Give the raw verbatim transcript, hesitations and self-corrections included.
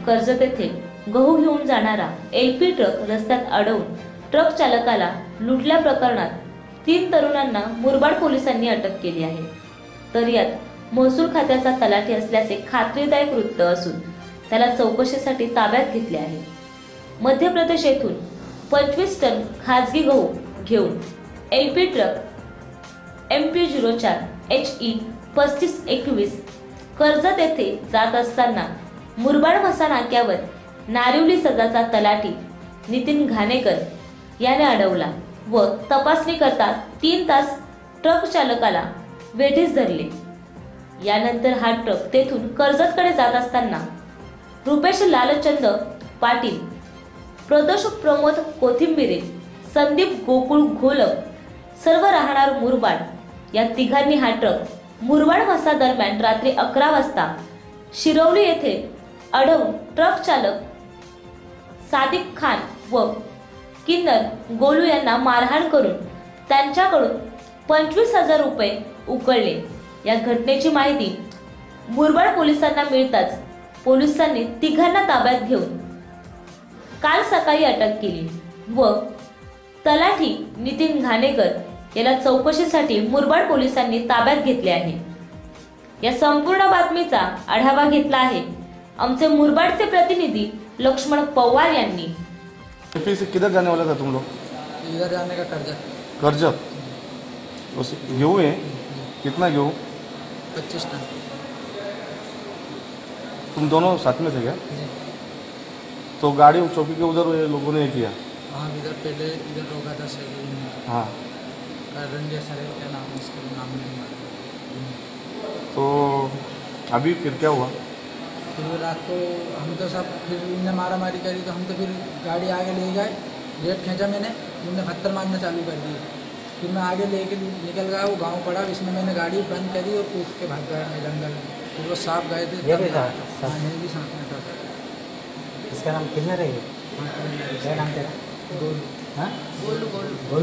कर्जत येथे गहू घेऊन जाणारा एलपी ट्रक रस्त्यात अडवून ट्रक चालकाला लुटल्या प्रकरणात तीन तरुणांना मुरबाड पोलिसांनी अटक केली आहे। तर यात महसूल खात्याचा तलाठी असल्याचे खात्रीदायक वृत्त असून त्याला चौकशीसाठी ताब्यात घेतले आहे। मध्य प्रदेश येथून पंचवीस टन खाजगी गहू घेऊन L P truck M P zero चार एच ई पस्तीस एकवीस कर्जत येथे जात असताना मुरबाड म्हसा नाक्यावर नारिवली सदाचा तलाठी नितीन घाणेकर याने अडवला व तपासणी करता तीन तास ट्रक चालकाला वेठीस धरले। यानंतर हा ट्रक तेथून कर्जतकडे जात असताना रुपेश लालचंद पाटील, प्रदोष प्रमोद कोथिंबिरे, संदीप गोकुळ घोलप सर्व राहणार मुरबाड या तिघांनी हा ट्रक मुरबाड म्हसा दरम्यान रात्री अकरा वाजता शिरवली येथे अडवून ट्रक चालक सादिक खान व किन्नर गोलू यांना मारहाण करून त्यांच्याकडून पंचवीस हजार रुपये उकळले। या घटनेची माहिती मुरबाड पोलिसांना मिळताच पोलिसांनी तिघांना ताब्यात घेऊन काल सकाळी अटक केली व तलाठी नितीन घाणेकर याला चौकशीसाठी मुरबाड पोलिसांनी ताब्यात घेतले आहे। या संपूर्ण बातमीचा आढावा घेतला आहे आमचे मुरबाडचे प्रतिनिधी लक्ष्मण पवार यांनी। एमपी से किधर जाने वाला था तुम लोग? इधर जाने का कर्जत। कर्जत उस गेहूँ है? कितना गेहूँ? पच्चीस टन। तुम दोनों साथ में थे क्या? जी। तो गाड़ी चौकी के उधर ये लोगों ने किया? हाँ, इधर पहले इधर रोका था सर। हाँ, रंगे सर क्या नाम उसका नाम नहीं मालूम। तो अभी फिर क्या हुआ? फिर रात को हम तो सब फिर इनने मारा मारी करी तो हम तो फिर गाड़ी आगे ले गए, गेट खींचा मैंने, उनने पत्थर मारना चालू कर दिए। फिर मैं आगे लेके निकल गया, वो गांव पड़ा, इसमें मैंने गाड़ी बंद करी और कूद के भाग गया जंगल में। फिर वो सांप गए थे, ये भी था? हाँ, ये भी सांप में था। इसका नाम किन्नर है? हाँ, क्या नाम तेरा? गोलू। हाँ? गोलू गोलू।